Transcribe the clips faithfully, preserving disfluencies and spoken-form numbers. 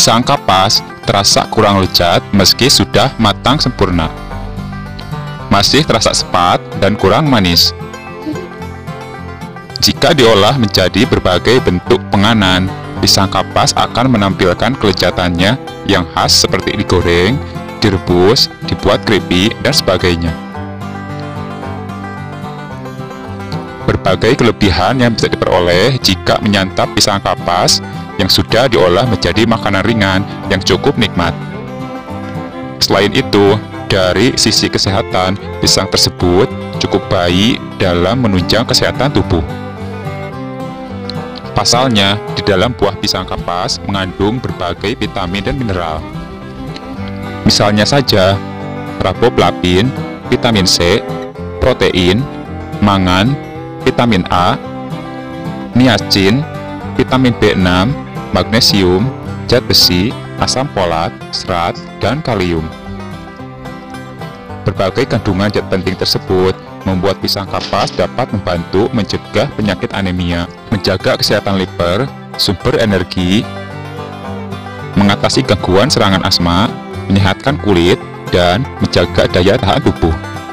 Pisang kapas terasa kurang lezat meski sudah matang sempurna. Masih terasa sepat dan kurang manis. Jika diolah menjadi berbagai bentuk penganan, pisang kapas akan menampilkan kelezatannya yang khas seperti digoreng, direbus, dibuat keripik, dan sebagainya. Berbagai kelebihan yang bisa diperoleh jika menyantap pisang kapas yang sudah diolah menjadi makanan ringan yang cukup nikmat. Selain itu, dari sisi kesehatan, pisang tersebut cukup baik dalam menunjang kesehatan tubuh. Pasalnya, di dalam buah pisang kapas mengandung berbagai vitamin dan mineral. Misalnya saja, riboflavin, vitamin C, protein, mangan, vitamin A, niacin, vitamin B enam, magnesium, zat besi, asam folat, serat, dan kalium. Berbagai kandungan zat penting tersebut membuat pisang kapas dapat membantu mencegah penyakit anemia, menjaga kesehatan liver, sumber energi, mengatasi gangguan serangan asma, menyehatkan kulit, dan menjaga daya tahan tubuh.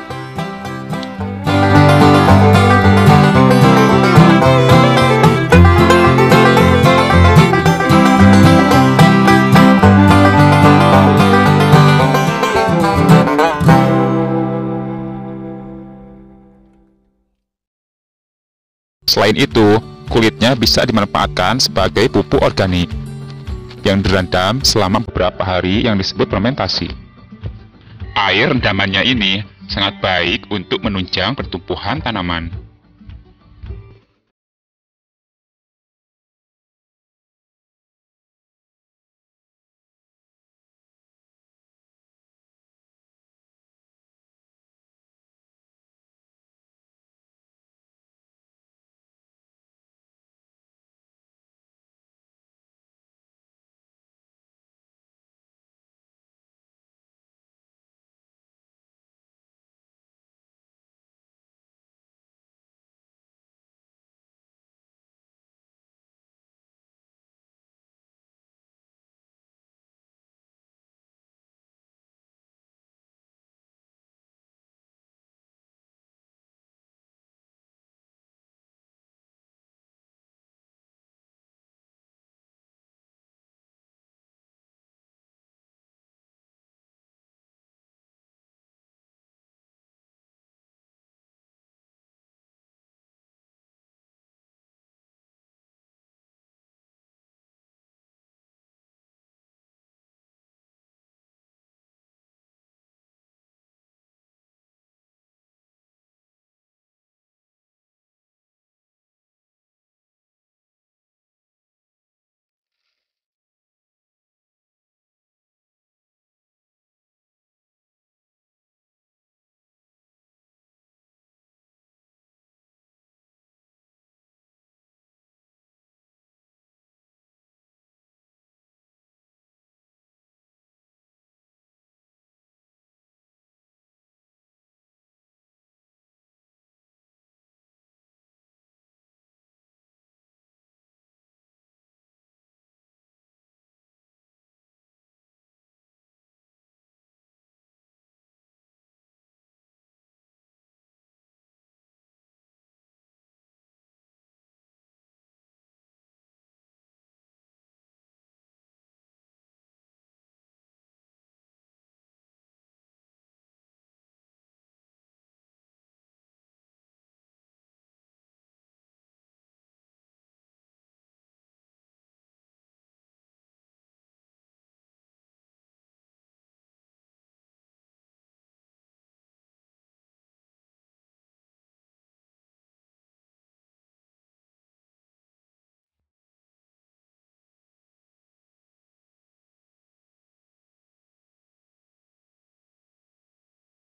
Selain itu, kulitnya bisa dimanfaatkan sebagai pupuk organik yang direndam selama beberapa hari yang disebut fermentasi. Air rendamannya ini sangat baik untuk menunjang pertumbuhan tanaman.